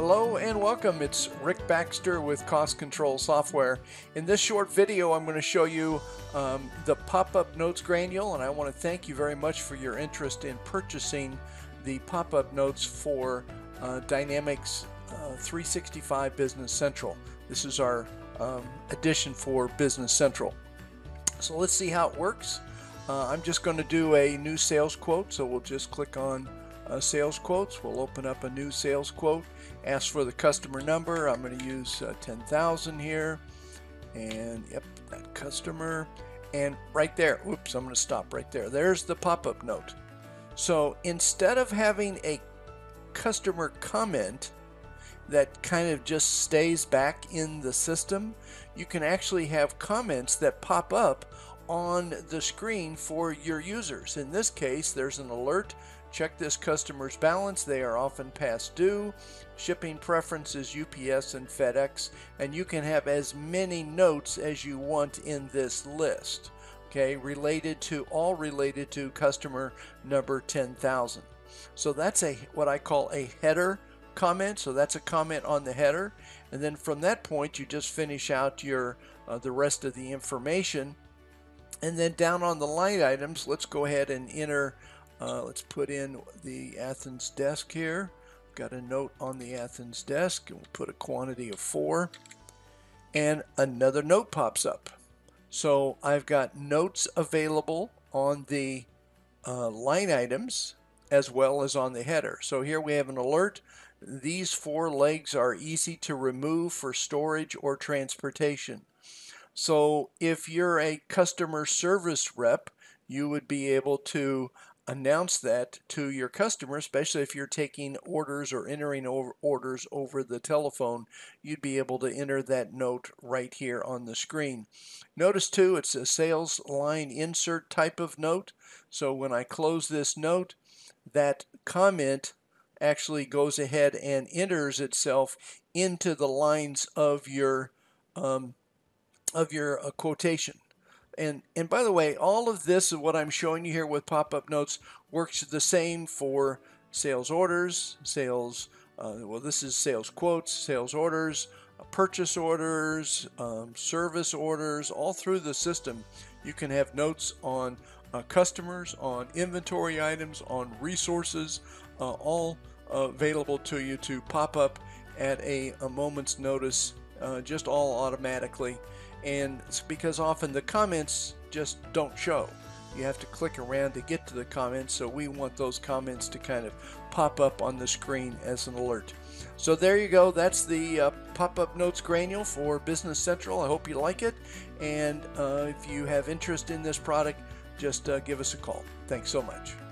Hello and welcome. It's Rick Baxter with Cost Control Software. In this short video, I'm going to show you the pop-up notes granule, and I want to thank you very much for your interest in purchasing the pop-up notes for Dynamics 365 Business Central. This is our addition for Business Central. So let's see how it works. I'm just going to do a new sales quote, so we'll just click on sales quotes. We'll open up a new sales quote, ask for the customer number. I'm going to use 10,000 here, and yep, that customer, and right there, oops, I'm going to stop right there. There's the pop-up note. So instead of having a customer comment that kind of just stays back in the system, you can actually have comments that pop up on the screen for your users. In this case, there's an alert. Check this customer's balance. They are often past due. Shipping preferences UPS and FedEx, and you can have as many notes as you want in this list. Okay, related to customer number 10,000. So that's what I call a header comment. So that's a comment on the header, and then from that point you just finish out your the rest of the information. And then down on the line items, let's go ahead and enter. Let's put in the Athens desk here. Got a note on the Athens desk, and we'll put a quantity of 4. And another note pops up. So I've got notes available on the line items as well as on the header. So here we have an alert. These 4 legs are easy to remove for storage or transportation. So if you're a customer service rep, you would be able to announce that to your customer, especially if you're taking orders or entering orders over the telephone. You'd be able to enter that note right here on the screen. Notice too, it's a sales line insert type of note. So when I close this note, that comment actually goes ahead and enters itself into the lines of your quotation. And by the way, all of this, what I'm showing you here with pop-up notes, works the same for sales orders, this is sales quotes, sales orders, purchase orders, service orders, all through the system. You can have notes on customers, on inventory items, on resources, all available to you to pop up at a moment's notice, just all automatically. And it's because often the comments just don't show. You have to click around to get to the comments, so we want those comments to kind of pop up on the screen as an alert. So there you go. That's the pop-up notes granule for Business Central. I hope you like it, and if you have interest in this product, just give us a call. Thanks so much.